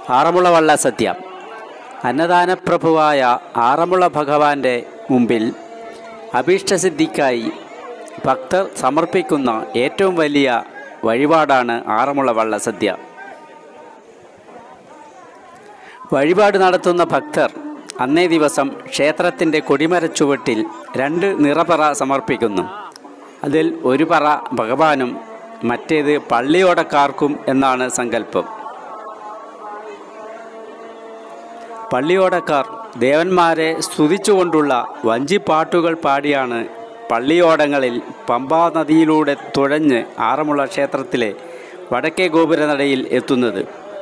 ആറന്മുള വള്ളസദ്യ. അന്നദാനപ്രഭുവായ ആറന്മുള ഭഗവാന്റെ മുമ്പിൽ അഭീഷ്ടസിദ്ധിക്കായി ഭക്തർ സമർപ്പിക്കുന്ന ഏറ്റവും വലിയ വഴിപാടാണ് ആറന്മുള വള്ളസദ്യ. വഴിപാട് നടത്തുന്ന ഭക്തർ അന്നേ ദിവസം ക്ഷേത്രത്തിൻ്റെ കൊടിമരച്ചുവട്ടിൽ 2 നിറപറ സമർപ്പിക്കുന്നു. അതിൽ ഒരു പറ ഭഗവാനും മറ്റേത് പള്ളിയോടക്കാർക്കും എന്നാണ് സങ്കല്പം. പള്ളിയോടക്കാർ ദേവന്മാരെ സ്തുതിച്ചുകൊണ്ടുള്ള വഞ്ചിപ്പാട്ടുകൾ പാടിയാണ് പള്ളിയോടങ്ങളിൽ പമ്പാനദിയിലൂടെ തുഴഞ്ഞ് ആറന്മുള ക്ഷേത്രത്തിലെ വടക്കേ ഗോപുരനടയിൽ എത്തുന്നത്.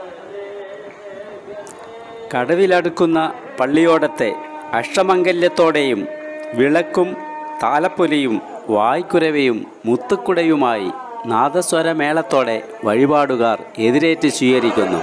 കടവിലടുക്കുന്ന പള്ളിയോടത്തെ അഷ്ടമംഗല്യത്തോടെയും വിളക്കും താലപ്പൊലിയും വായ്ക്കുരവയും മുത്തുക്കുടയുമായി നാദസ്വരമേളത്തോടെ വഴിപാടുകാർ എതിരേറ്റ് സ്വീകരിക്കുന്നു.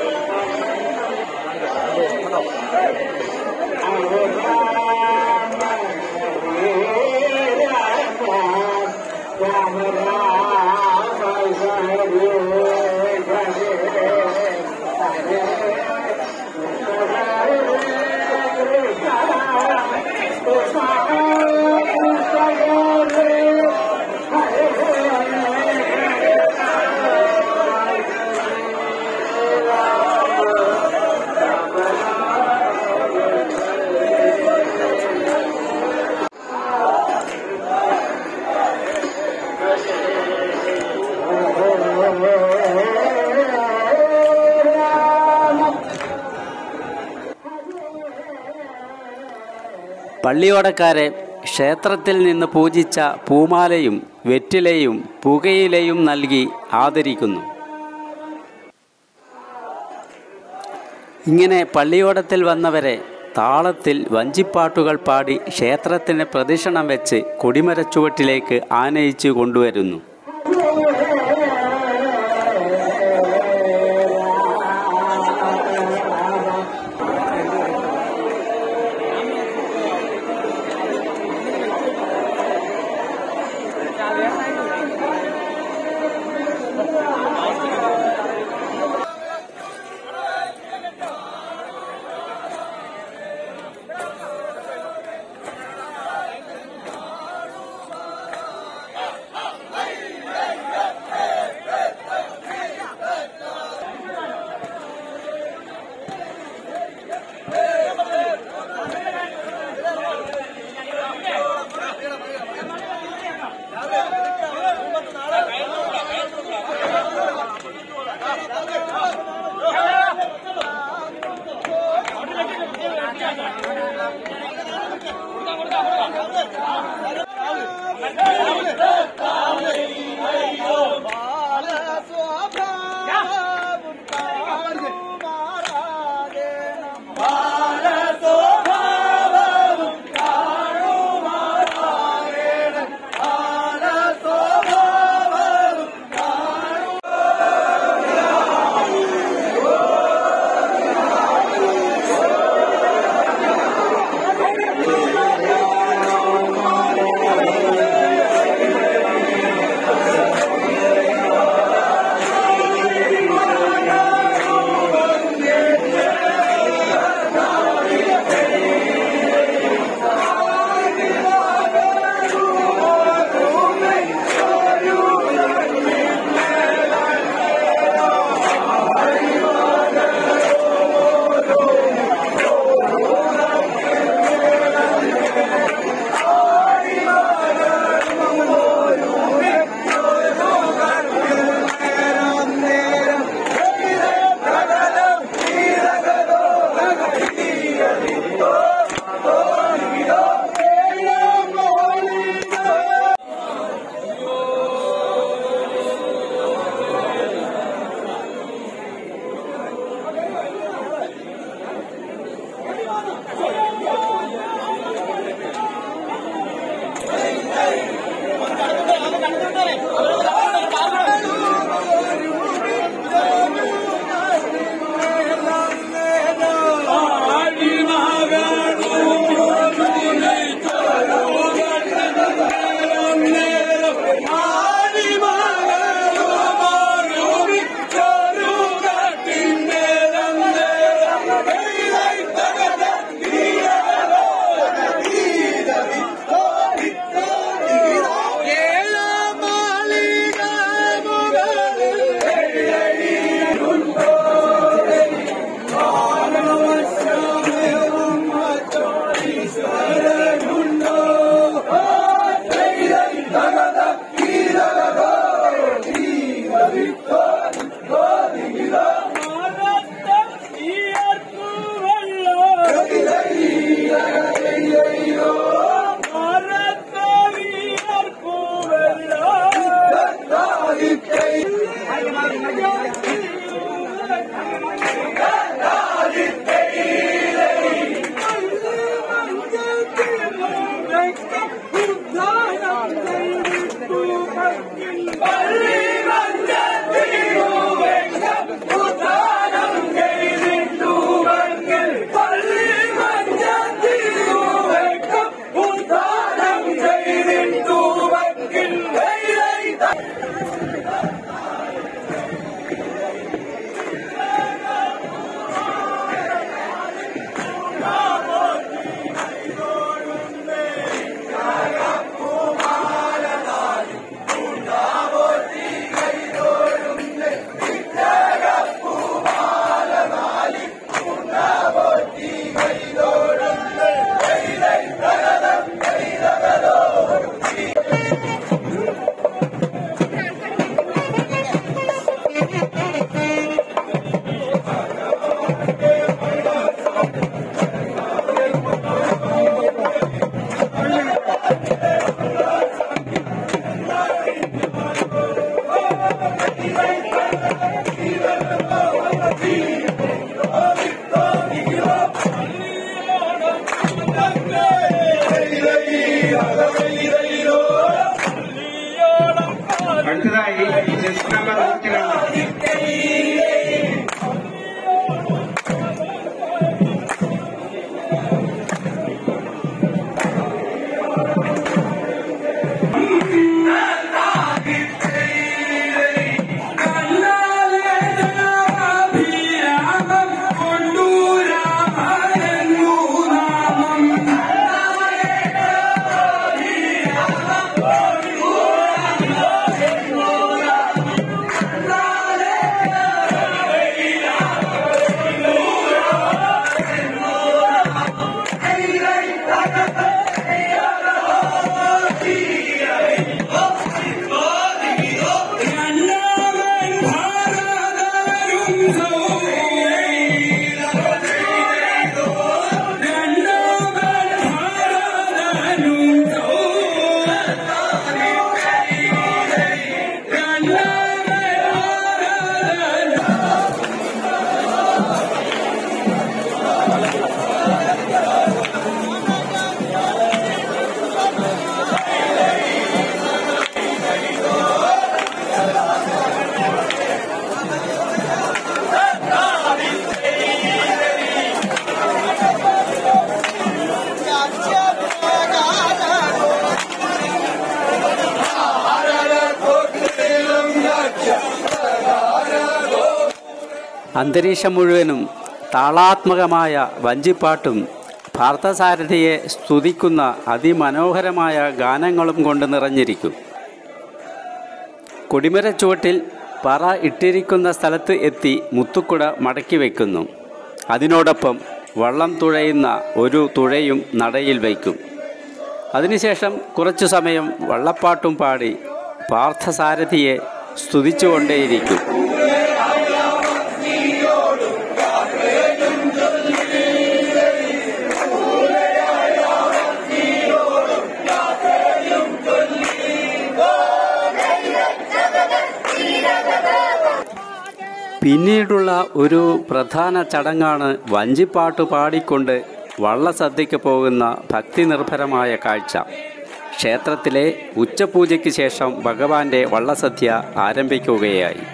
പള്ളിയോടക്കാരെ ക്ഷേത്രത്തിൽ നിന്ന് പൂജിച്ച പൂമാലയും വെറ്റിലയും പുകയിലയും നൽകി ആദരിക്കുന്നു. ഇങ്ങനെ പള്ളിയോടത്തിൽ വന്നവരെ താളത്തിൽ വഞ്ചിപ്പാട്ടുകൾ പാടി ക്ഷേത്രത്തിന് പ്രദക്ഷിണം വെച്ച് കൊടിമരച്ചുവട്ടിലേക്ക് ആനയിച്ചു കൊണ്ടുവരുന്നു. അടുത്തതായി ചെസ് നമ്പർ 102. അന്തരീക്ഷം മുഴുവനും താളാത്മകമായ വഞ്ചിപ്പാട്ടും പാർത്ഥസാരഥിയെ സ്തുതിക്കുന്ന അതിമനോഹരമായ ഗാനങ്ങളും കൊണ്ട് നിറഞ്ഞിരിക്കും. കൊടിമരച്ചുവട്ടിൽ പറ ഇട്ടിരിക്കുന്ന സ്ഥലത്ത് എത്തി മുത്തുക്കുട മടക്കി വയ്ക്കുന്നു. അതിനോടൊപ്പം വള്ളം തുഴയുന്ന ഒരു തുഴയും നടയിൽ വയ്ക്കും. അതിനുശേഷം കുറച്ചു സമയം വള്ളപ്പാട്ടും പാടി പാർത്ഥസാരഥിയെ സ്തുതിച്ചുകൊണ്ടേയിരിക്കും. പിന്നീടുള്ള ഒരു പ്രധാന ചടങ്ങാണ് വഞ്ചിപ്പാട്ട് പാടിക്കൊണ്ട് വള്ളസദ്യയ്ക്ക് പോകുന്ന ഭക്തിനിർഭരമായ കാഴ്ച. ക്ഷേത്രത്തിലെ ഉച്ചപൂജയ്ക്ക് ശേഷം ഭഗവാന്റെ വള്ളസദ്യ ആരംഭിക്കുകയായി.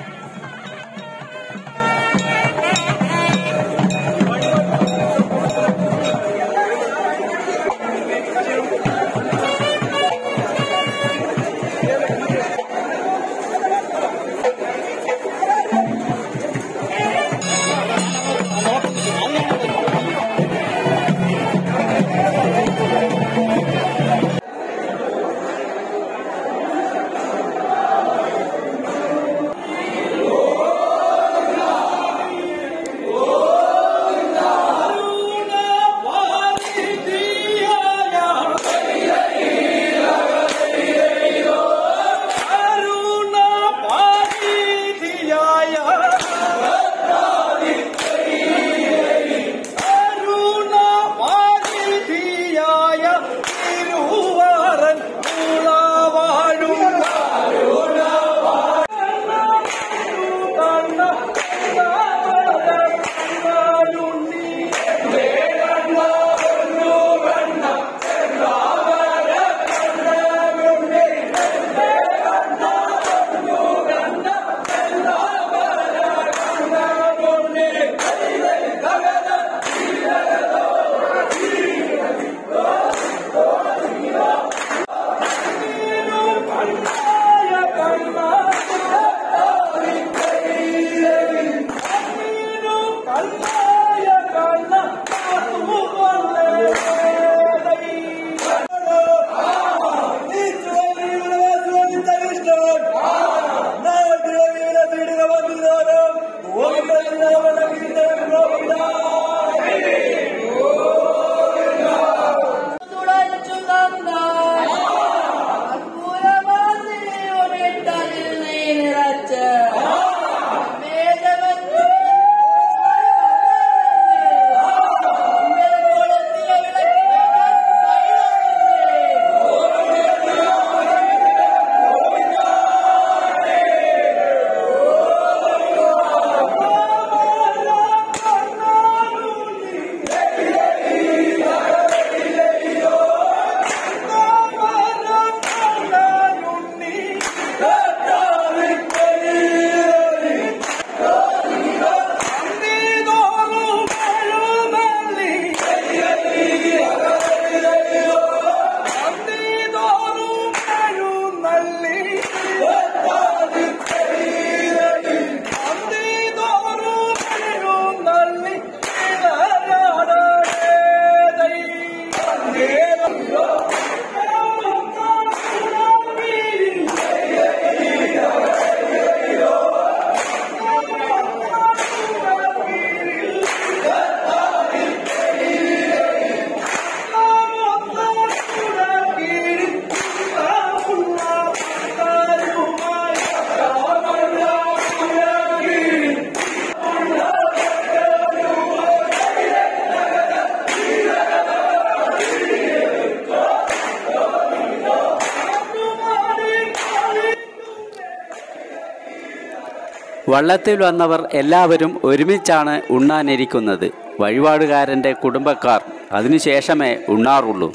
വള്ളത്തിൽ വന്നവർ എല്ലാവരും ഒരുമിച്ചാണ് ഉണ്ണാനിരിക്കുന്നത്. വഴിപാടുകാരൻ്റെ കുടുംബക്കാർ അതിനുശേഷമേ ഉണ്ണാറുള്ളൂ.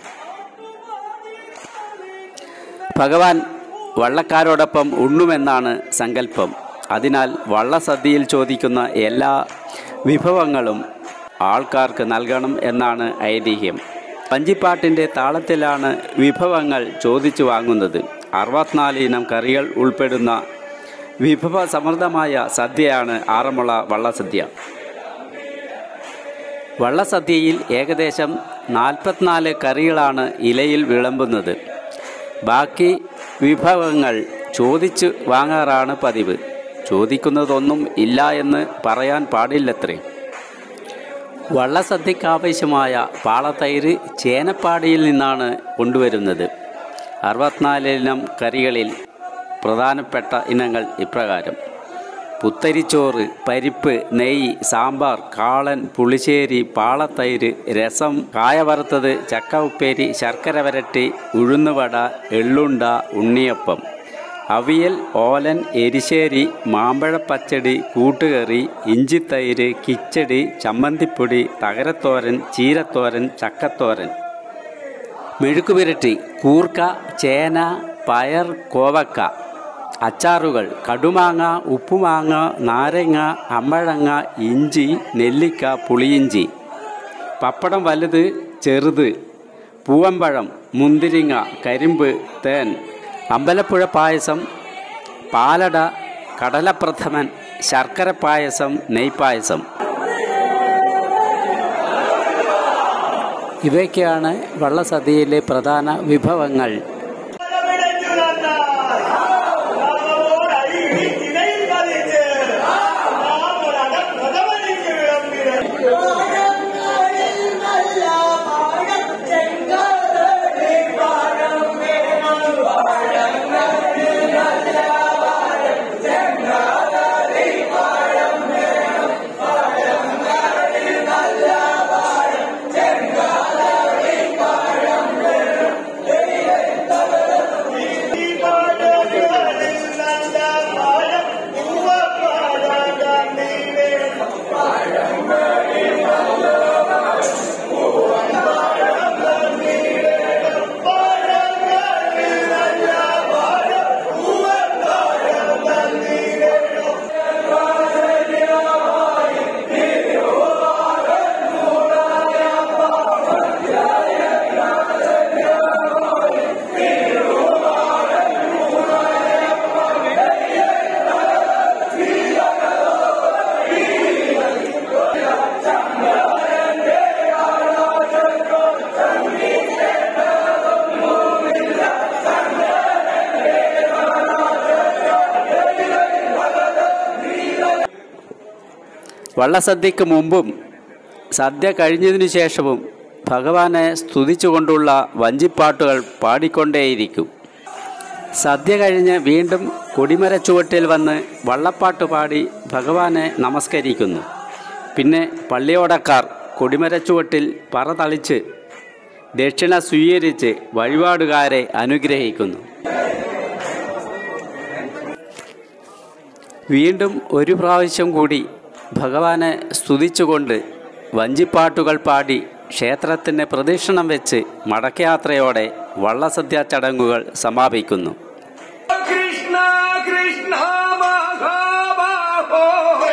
ഭഗവാൻ വള്ളക്കാരോടൊപ്പം ഉണ്ണുമെന്നാണ് സങ്കല്പം. അതിനാൽ വള്ളസദ്യയിൽ ചോദിക്കുന്ന എല്ലാ വിഭവങ്ങളും ആൾക്കാർക്ക് നൽകണം എന്നാണ് ഐതിഹ്യം. വഞ്ചിപ്പാട്ടിൻ്റെ താളത്തിലാണ് വിഭവങ്ങൾ ചോദിച്ചു വാങ്ങുന്നത്. 64 ഇനം കറികൾ ഉൾപ്പെടുന്ന വിഭവസമൃദ്ധമായ സദ്യയാണ് ആറന്മുള വള്ളസദ്യ. വള്ളസദ്യയിൽ ഏകദേശം 44 കറികളാണ് ഇലയിൽ വിളമ്പുന്നത്. ബാക്കി വിഭവങ്ങൾ ചോദിച്ച് വാങ്ങാറാണ് പതിവ്. ചോദിക്കുന്നതൊന്നും ഇല്ല എന്ന് പറയാൻ പാടില്ലത്രേ. വള്ളസദ്യക്കാവശ്യമായ പാളത്തൈര് ചേനപ്പാടിയിൽ നിന്നാണ് കൊണ്ടുവരുന്നത്. 64 ഇനം കറികളിൽ പ്രധാനപ്പെട്ട ഇനങ്ങൾ ഇപ്രകാരം: പുത്തരിച്ചോറ്, പരിപ്പ്, നെയ്യ്, സാമ്പാർ, കാളൻ, പുളിശ്ശേരി, പാളത്തൈര്, രസം, കായ വറുത്തത്, ചക്ക ഉപ്പേരി, ശർക്കര വരട്ടി, ഉഴുന്നുവട, എള്ളുണ്ട, ഉണ്ണിയപ്പം, അവിയൽ, ഓലൻ, എരിശ്ശേരി, മാമ്പഴപ്പച്ചടി, കൂട്ടുകറി, ഇഞ്ചിത്തൈര്, കിച്ചടി, ചമ്മന്തിപ്പൊടി, തകരത്തോരൻ, ചീരത്തോരൻ, ചക്കത്തോരൻ, മെഴുക്കുപിരട്ടി, കൂർക്ക, ചേന, പയർ, കോവക്ക, അച്ചാറുകൾ, കടുമാങ്ങ, ഉപ്പുമാങ്ങ, നാരങ്ങ, അമ്പഴങ്ങ, ഇഞ്ചി, നെല്ലിക്ക, പുളിയിഞ്ചി, പപ്പടം വലുത് ചെറുത്, പൂവമ്പഴം, മുന്തിരിങ്ങ, കരിമ്പ്, തേൻ, അമ്പലപ്പുഴ പായസം, പാലട, കടലപ്രഥമൻ, ശർക്കര പായസം, നെയ്പായസം. ഇവയൊക്കെയാണ് വള്ളസദ്യയിലെ പ്രധാന വിഭവങ്ങൾ. വള്ളസദ്യക്ക് മുമ്പും സദ്യ കഴിഞ്ഞതിനു ശേഷവും ഭഗവാനെ സ്തുതിച്ചുകൊണ്ടുള്ള വഞ്ചിപ്പാട്ടുകൾ പാടിക്കൊണ്ടേയിരിക്കും. സദ്യ കഴിഞ്ഞ് വീണ്ടും കൊടിമരച്ചുവട്ടിൽ വന്ന് വള്ളപ്പാട്ട് പാടി ഭഗവാനെ നമസ്കരിക്കുന്നു. പിന്നെ പള്ളിയോടക്കാർ കൊടിമരച്ചുവട്ടിൽ പറ തളിച്ച് ദക്ഷിണ സ്വീകരിച്ച് വഴിപാടുകാരെ അനുഗ്രഹിക്കുന്നു. വീണ്ടും ഒരു പ്രാവശ്യം കൂടി ഭഗവാനെ സ്തുതിച്ചുകൊണ്ട് വഞ്ചിപ്പാട്ടുകൾ പാടി ക്ഷേത്രത്തിന് പ്രദക്ഷിണം വെച്ച് മടക്കയാത്രയോടെ വള്ളസദ്യ ചടങ്ങുകൾ സമാപിക്കുന്നു. കൃഷ്ണ കൃഷ്ണ മഹാബാഹോ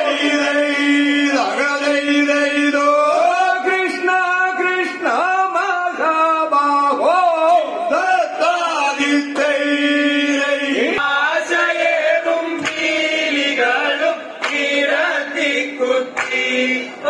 കൃഷ്ണ കൃഷ്ണ മഹാബാഹോ ആശയേതും പീലികളും കുത്തി